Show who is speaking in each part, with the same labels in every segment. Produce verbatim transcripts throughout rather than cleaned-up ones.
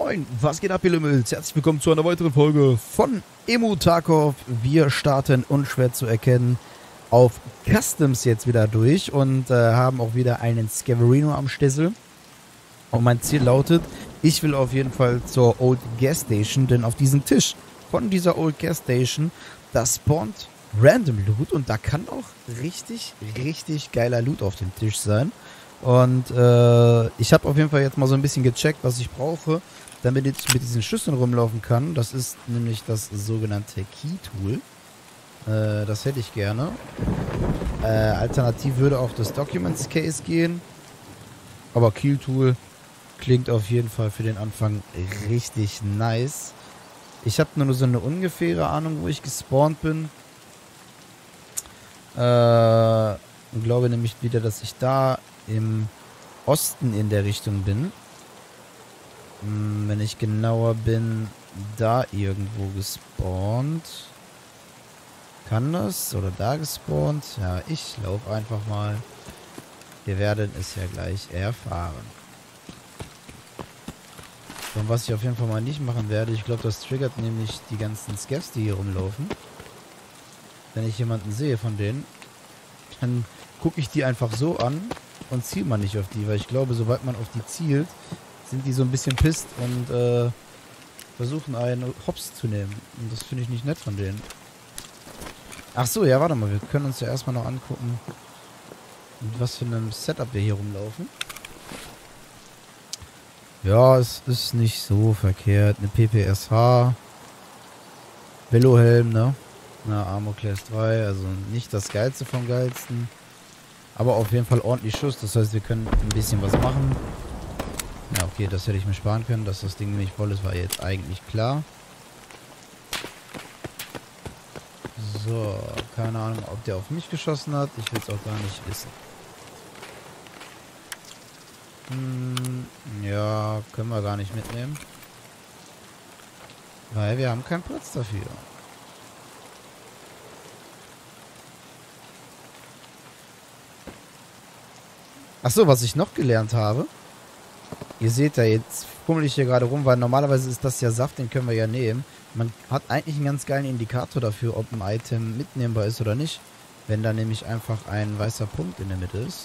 Speaker 1: Moin, was geht ab, ihr Lümmels? Herzlich willkommen zu einer weiteren Folge von Emu Tarkov. Wir starten unschwer zu erkennen auf Customs jetzt wieder durch und äh, haben auch wieder einen Scaverino am Stissel. Und mein Ziel lautet, ich will auf jeden Fall zur Old Gas Station, denn auf diesem Tisch von dieser Old Gas Station, da spawnt Random Loot und da kann auch richtig, richtig geiler Loot auf dem Tisch sein. Und äh, ich habe auf jeden Fall jetzt mal so ein bisschen gecheckt, was ich brauche, damit ich mit diesen Schlüsseln rumlaufen kann. Das ist nämlich das sogenannte Key Tool. Äh, das hätte ich gerne. Äh, alternativ würde auch das Documents Case gehen. Aber Key Tool klingt auf jeden Fall für den Anfang richtig nice. Ich habe nur so eine ungefähre Ahnung, wo ich gespawnt bin. Äh, und glaube nämlich wieder, dass ich da im Osten in der Richtung bin. Hm, wenn ich genauer bin, da irgendwo gespawnt. Kann das? Oder da gespawnt? Ja, ich laufe einfach mal. Wir werden es ja gleich erfahren. Und was ich auf jeden Fall mal nicht machen werde, ich glaube, das triggert nämlich die ganzen Scavs, die hier rumlaufen. Wenn ich jemanden sehe von denen, dann gucke ich die einfach so an und zielt man nicht auf die, weil ich glaube, sobald man auf die zielt, sind die so ein bisschen pisst und äh, versuchen einen Hops zu nehmen. Und das finde ich nicht nett von denen. Ach so, ja, warte mal, wir können uns ja erstmal noch angucken, mit was für einem Setup wir hier rumlaufen. Ja, es ist nicht so verkehrt. Eine P P S H, Velohelm, ne? Na, Armor Class drei, also nicht das Geilste vom Geilsten. Aber auf jeden Fall ordentlich Schuss, das heißt, wir können ein bisschen was machen. Ja, okay, das hätte ich mir sparen können, dass das Ding nicht voll ist, war jetzt eigentlich klar. So, keine Ahnung, ob der auf mich geschossen hat. Ich will es auch gar nicht wissen. Hm, ja, können wir gar nicht mitnehmen. Weil wir haben keinen Platz dafür. Achso, was ich noch gelernt habe. Ihr seht ja, jetzt fummel ich hier gerade rum, weil normalerweise ist das ja Saft, den können wir ja nehmen. Man hat eigentlich einen ganz geilen Indikator dafür, ob ein Item mitnehmbar ist oder nicht. Wenn da nämlich einfach ein weißer Punkt in der Mitte ist.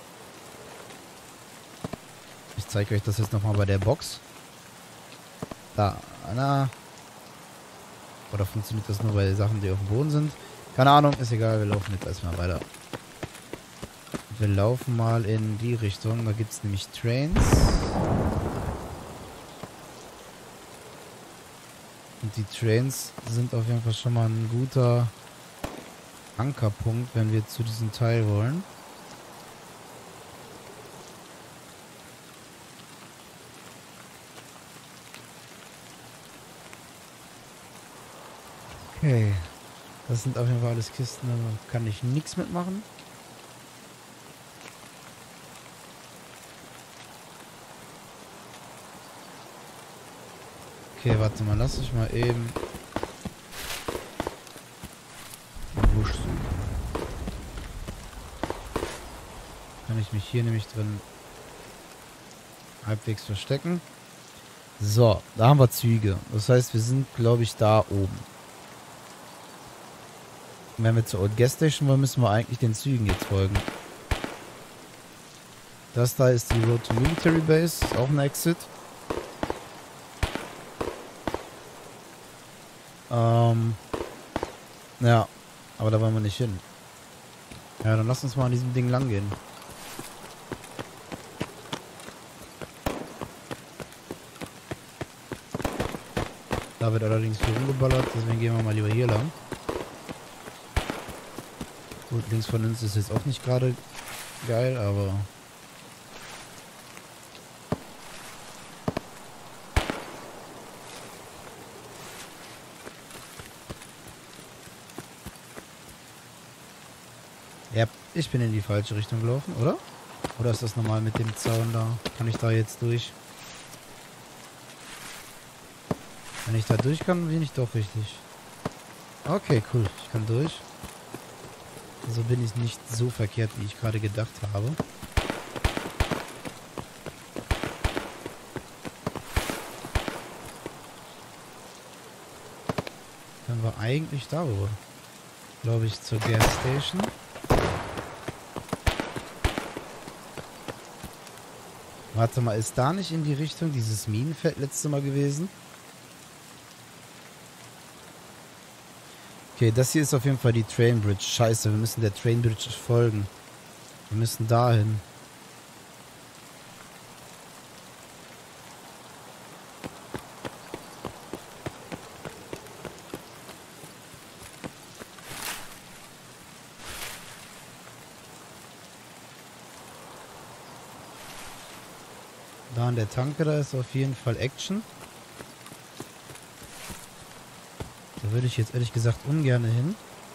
Speaker 1: Ich zeige euch das jetzt nochmal bei der Box. Da, na. Oder funktioniert das nur bei Sachen, die auf dem Boden sind? Keine Ahnung, ist egal, wir laufen jetzt erstmal weiter. Wir laufen mal in die Richtung. Da gibt es nämlich Trains. Und die Trains sind auf jeden Fall schon mal ein guter Ankerpunkt, wenn wir zu diesem Teil wollen. Okay. Das sind auf jeden Fall alles Kisten, da kann ich nichts mitmachen. Okay, warte mal, lass ich mal eben den Busch suchen. Kann ich mich hier nämlich drin halbwegs verstecken. So, da haben wir Züge. Das heißt, wir sind, glaube ich, da oben. Und wenn wir zur Old Gas Station wollen, müssen wir eigentlich den Zügen jetzt folgen. Das da ist die Road to Military Base, ist auch ein Exit. Ähm, ja, aber da wollen wir nicht hin. Ja, dann lass uns mal an diesem Ding lang gehen. Da wird allerdings viel rumgeballert, deswegen gehen wir mal lieber hier lang. Gut, links von uns ist jetzt auch nicht gerade geil, aber... Ja, ich bin in die falsche Richtung gelaufen, oder? Oder ist das normal mit dem Zaun da? Kann ich da jetzt durch? Wenn ich da durch kann, bin ich doch richtig. Okay, cool. Ich kann durch. Also bin ich nicht so verkehrt, wie ich gerade gedacht habe. eigentlich darüber. Glaube ich, zur Gasstation. Warte mal, ist da nicht in die Richtung dieses Minenfeld letzte Mal gewesen? Okay, das hier ist auf jeden Fall die Train Bridge. Scheiße, wir müssen der Train Bridge folgen. Wir müssen dahin. Da an der Tanke, da ist auf jeden Fall Action. Da würde ich jetzt ehrlich gesagt ungern hin.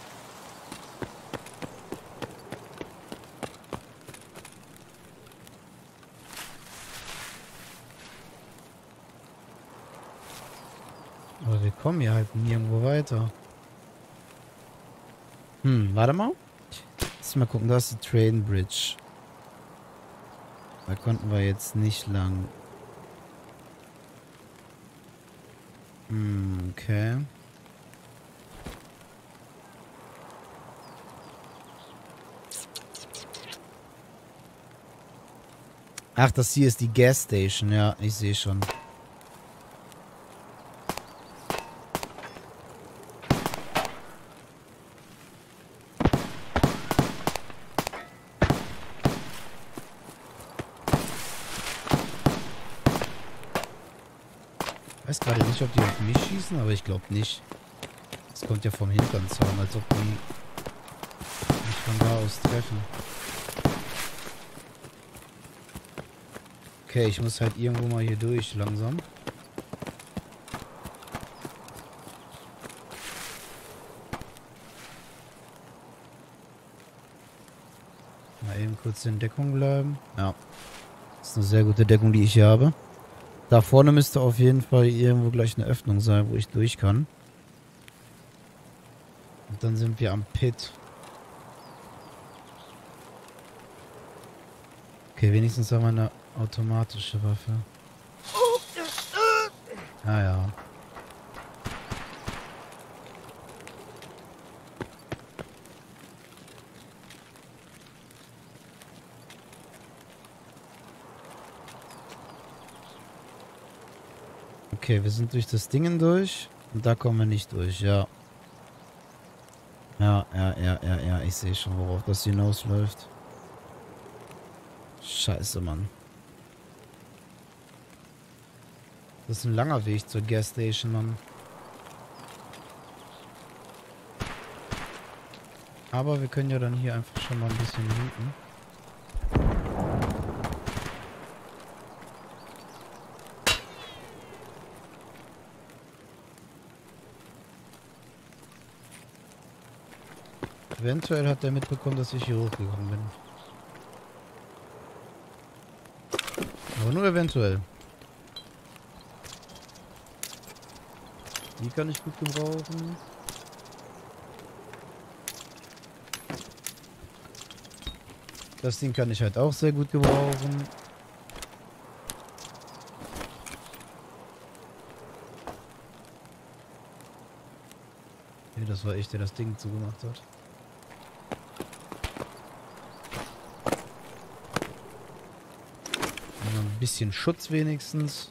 Speaker 1: Aber wir kommen hier halt nirgendwo weiter. Hm, warte mal. Lass mal gucken, da ist die Train Bridge. Da konnten wir jetzt nicht lang. Hm, okay. Ach, das hier ist die Gas Station. Ja, ich sehe schon. Ich weiß gerade nicht, ob die auf mich schießen, aber ich glaube nicht. Das kommt ja vom hinteren Zaun, als ob die mich von da aus treffen. Okay, ich muss halt irgendwo mal hier durch, langsam. Mal eben kurz in Deckung bleiben. Ja. Das ist eine sehr gute Deckung, die ich hier habe. Da vorne müsste auf jeden Fall irgendwo gleich eine Öffnung sein, wo ich durch kann. Und dann sind wir am Pit. Okay, wenigstens haben wir eine automatische Waffe. Ah ja. Okay, wir sind durch das Dingen durch. Und da kommen wir nicht durch, ja. Ja, ja, ja, ja, ja. Ich sehe schon, worauf das hinausläuft. Scheiße, Mann. Das ist ein langer Weg zur Gas Station, Mann. Aber wir können ja dann hier einfach schon mal ein bisschen looten. Eventuell hat der mitbekommen, dass ich hier hochgegangen bin. Aber nur eventuell. Die kann ich gut gebrauchen. Das Ding kann ich halt auch sehr gut gebrauchen. Nee, das war ich, der das Ding zugemacht hat. Ein bisschen Schutz wenigstens.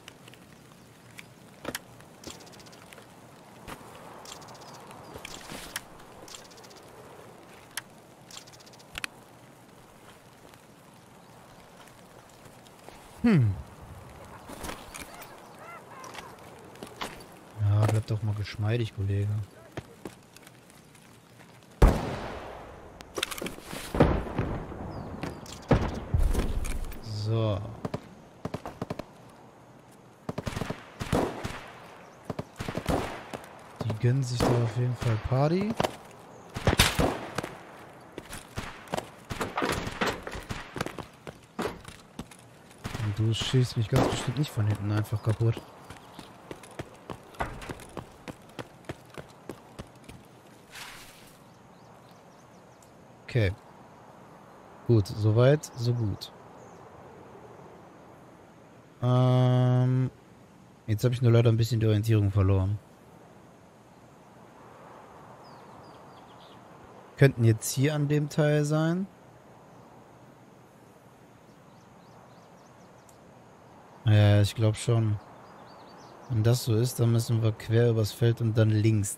Speaker 1: Hm. Ja, bleib doch mal geschmeidig, Kollege. So. Die gönnen sich da auf jeden Fall Party. Und du schießt mich ganz bestimmt nicht von hinten einfach kaputt. Okay. Gut, soweit, so gut. Ähm, jetzt habe ich nur leider ein bisschen die Orientierung verloren. Könnten jetzt hier an dem Teil sein. Ja, ich glaube schon. Wenn das so ist, dann müssen wir quer übers Feld und dann links.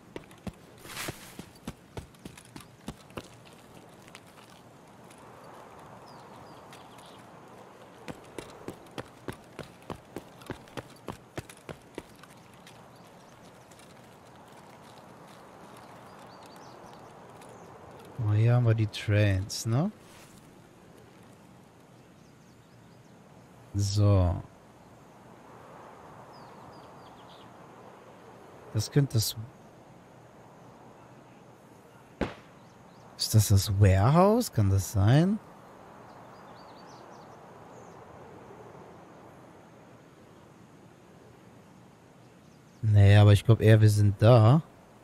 Speaker 1: Oh, hier haben wir die Trains, ne? So. Das könnte das... Ist das das Warehouse? Kann das sein? Nee, aber ich glaube eher, wir sind da.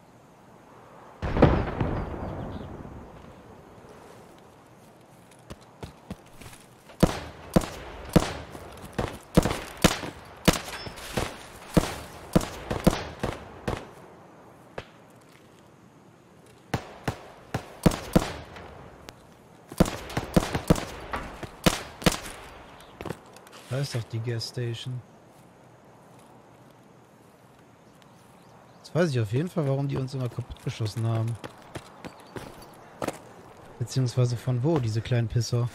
Speaker 1: Da ist doch die Gas Station. Jetzt weiß ich auf jeden Fall, warum die uns immer kaputt geschossen haben. Beziehungsweise von wo, diese kleinen Pisser.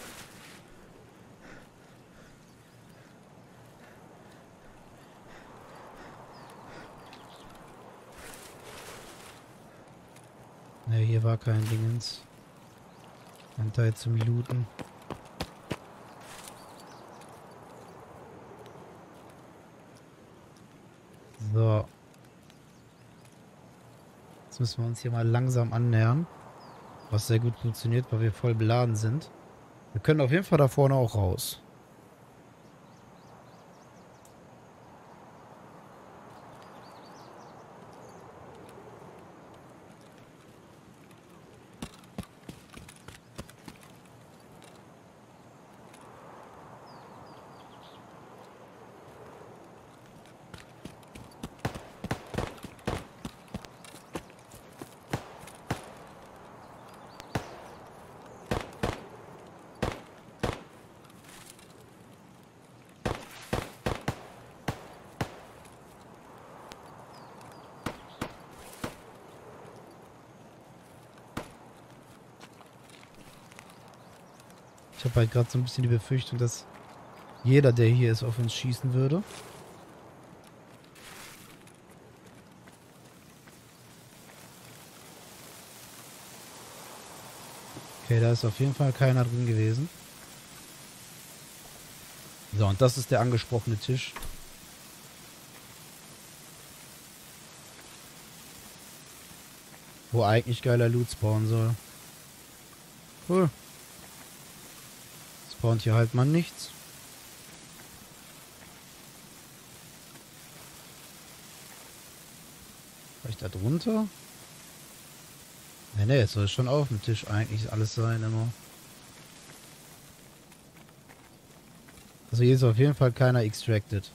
Speaker 1: Ne, hier war kein Dingens. Ein Teil zum Looten. So. Jetzt müssen wir uns hier mal langsam annähern. Was sehr gut funktioniert, weil wir voll beladen sind. Wir können auf jeden Fall da vorne auch raus. Ich habe halt gerade so ein bisschen die Befürchtung, dass jeder, der hier ist, auf uns schießen würde. Okay, da ist auf jeden Fall keiner drin gewesen. So, und das ist der angesprochene Tisch. Wo eigentlich geiler Loot spawnen soll. Cool. Spawnt hier halt mal nichts. Vielleicht da drunter? Ne, ne, es soll schon auf dem Tisch eigentlich alles sein immer. Also hier ist auf jeden Fall keiner extracted.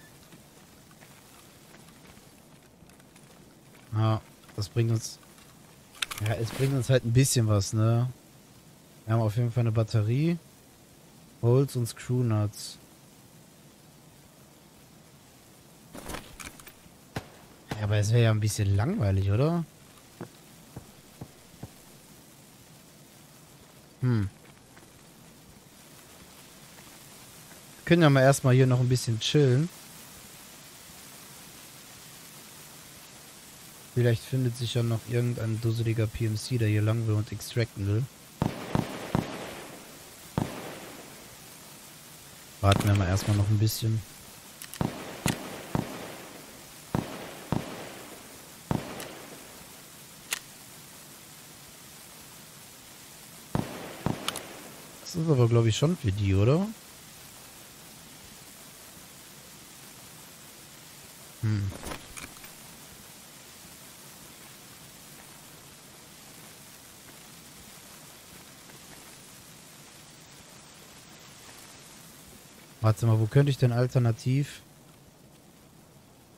Speaker 1: Ja, das bringt uns... Ja, es bringt uns halt ein bisschen was, ne? Wir haben auf jeden Fall eine Batterie. Holz und Screwnuts. Ja, aber es wäre ja ein bisschen langweilig, oder? Hm. Wir können ja mal erstmal hier noch ein bisschen chillen. Vielleicht findet sich ja noch irgendein dusseliger P M C, der hier lang will und extracten will. Warten wir mal erstmal noch ein bisschen. Das ist aber, glaube ich, schon für die, oder? Hm. Warte mal, wo könnte ich denn alternativ...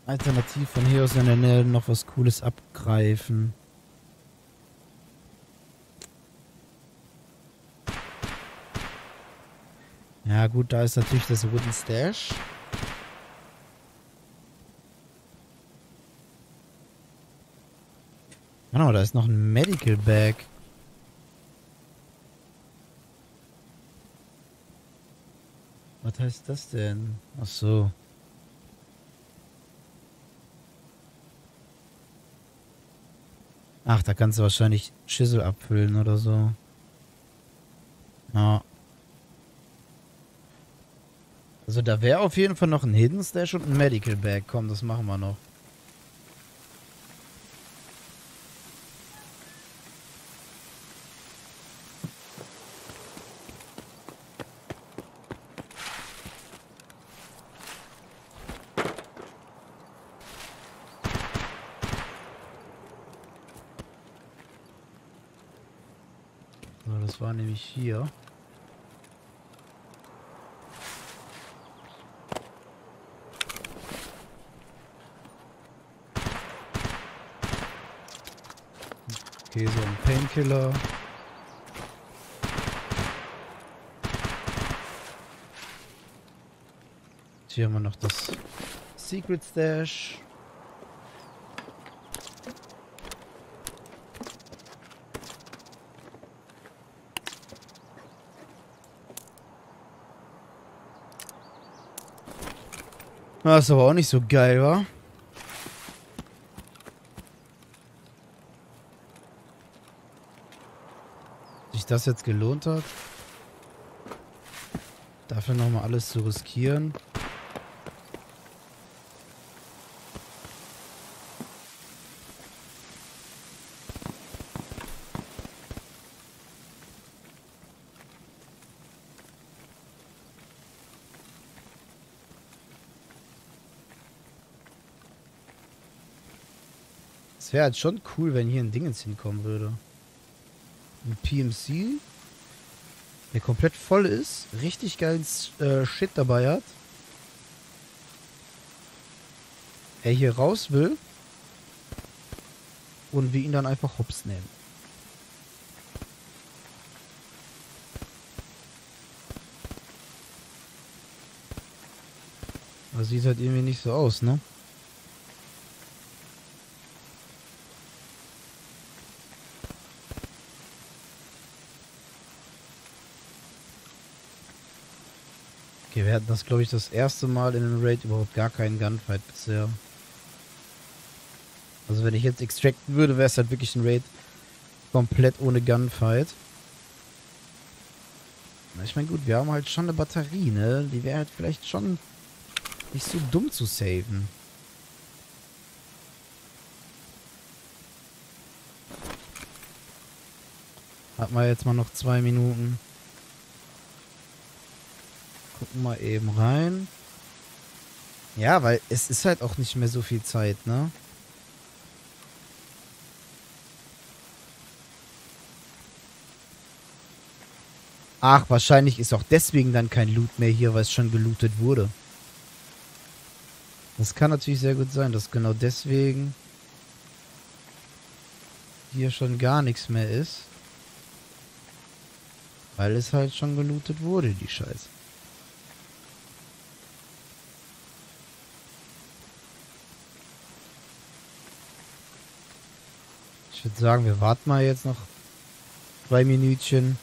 Speaker 1: Alternativ von hier aus in der Nähe noch was Cooles abgreifen? Ja gut, da ist natürlich das Wooden Stash. Genau, da ist noch ein Medical Bag. Was heißt das denn? Ach so. Ach, da kannst du wahrscheinlich Schüssel abfüllen oder so. Ja. Also da wäre auf jeden Fall noch ein Hidden Stash und ein Medical Bag. Komm, das machen wir noch. So, das war nämlich hier. Okay, so ein Painkiller. Hier haben wir noch das Secret Stash. Das ist aber auch nicht so geil, wa? Sich das jetzt gelohnt hat, dafür nochmal alles zu riskieren. Es wäre halt schon cool, wenn hier ein Dingens hinkommen würde. Ein P M C, der komplett voll ist, richtig geilen äh, Shit dabei hat. Er hier raus will und wir ihn dann einfach hops nehmen. Aber sieht halt irgendwie nicht so aus, ne? Okay, wir hatten das, glaube ich, das erste Mal in einem Raid überhaupt gar keinen Gunfight bisher. Also wenn ich jetzt extracten würde, wäre es halt wirklich ein Raid komplett ohne Gunfight. Na, ich meine, gut, wir haben halt schon eine Batterie, ne? Die wäre halt vielleicht schon nicht so dumm zu saven. Hat man jetzt mal noch zwei Minuten. Gucken wir eben rein. Ja, weil es ist halt auch nicht mehr so viel Zeit, ne? Ach, wahrscheinlich ist auch deswegen dann kein Loot mehr hier, weil es schon gelootet wurde. Das kann natürlich sehr gut sein, dass genau deswegen hier schon gar nichts mehr ist. Weil es halt schon gelootet wurde, die Scheiße. Ich würde sagen, wir warten mal jetzt noch zwei Minütchen.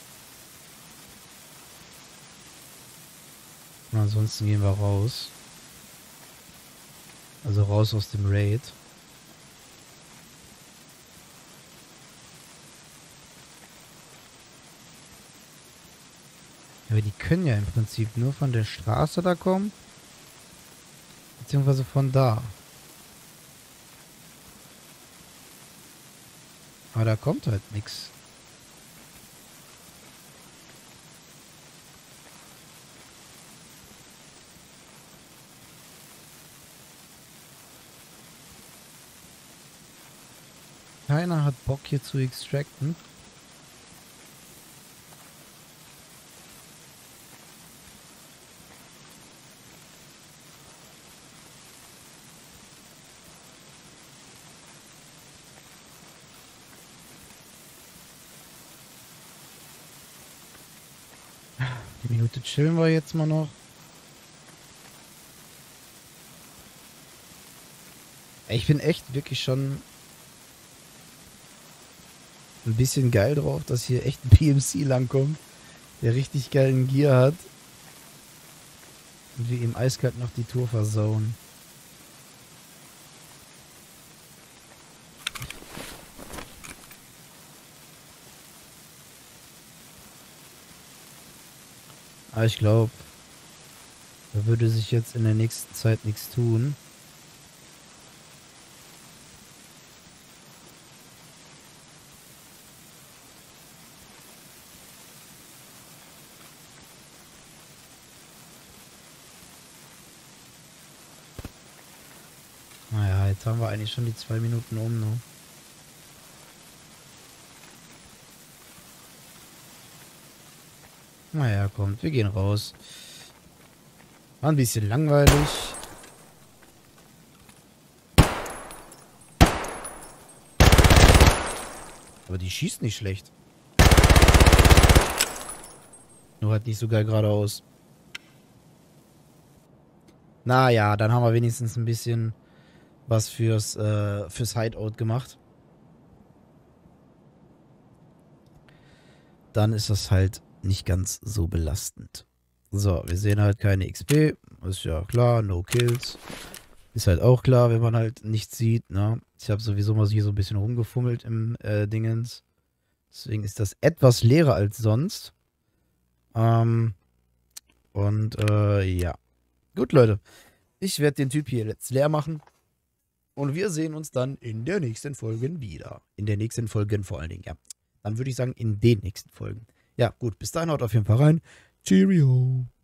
Speaker 1: Und ansonsten gehen wir raus. Also raus aus dem Raid. Aber die können ja im Prinzip nur von der Straße da kommen. Beziehungsweise von da. Aber da kommt halt nichts. Keiner hat Bock hier zu extracten. Die Minute chillen wir jetzt mal noch. Ich bin echt wirklich schon ein bisschen geil drauf, dass hier echt ein P M C langkommt, der richtig geilen Gear hat. Und wir ihm eiskalt noch die Tour versauen. Aber ich glaube, da würde sich jetzt in der nächsten Zeit nichts tun. Naja, jetzt haben wir eigentlich schon die zwei Minuten um, ne? Naja, kommt, wir gehen raus. War ein bisschen langweilig. Aber die schießt nicht schlecht. Nur halt nicht so geil geradeaus. Naja, dann haben wir wenigstens ein bisschen was fürs, äh, fürs Hideout gemacht. Dann ist das halt nicht ganz so belastend. So, wir sehen halt keine X P. Ist ja klar, no kills. Ist halt auch klar, wenn man halt nichts sieht, ne? Ich habe sowieso mal hier so ein bisschen rumgefummelt im äh, Dingens. Deswegen ist das etwas leerer als sonst. Ähm, und äh, ja. Gut, Leute. Ich werde den Typ hier jetzt leer machen. Und wir sehen uns dann in der nächsten Folge wieder. In der nächsten Folge vor allen Dingen, ja. Dann würde ich sagen, in den nächsten Folgen. Ja, gut. Bis dahin haut auf jeden Fall rein. Cheerio.